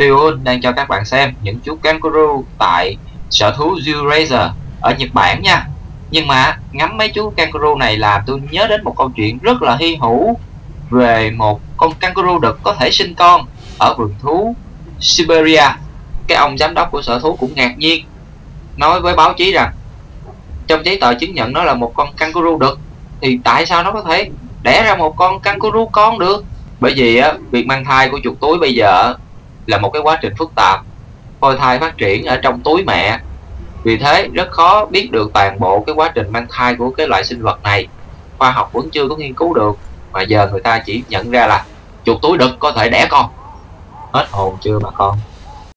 Triun đang cho các bạn xem những chú kangaroo tại sở thú Zoo ở Nhật Bản nha. Nhưng mà ngắm mấy chú kangaroo này làm tôi nhớ đến một câu chuyện rất là hy hữu về một con kangaroo đực có thể sinh con ở vườn thú Siberia. Cái ông giám đốc của sở thú cũng ngạc nhiên, nói với báo chí rằng trong giấy tờ chứng nhận nó là một con kangaroo đực, thì tại sao nó có thể đẻ ra một con kangaroo con được? Bởi vì á, việc mang thai của chuột túi bây giờ là một cái quá trình phức tạp, phôi thai phát triển ở trong túi mẹ, vì thế rất khó biết được toàn bộ cái quá trình mang thai của cái loại sinh vật này. Khoa học vẫn chưa có nghiên cứu được, mà giờ người ta chỉ nhận ra là chuột túi đực có thể đẻ con. Hết hồn chưa bà con?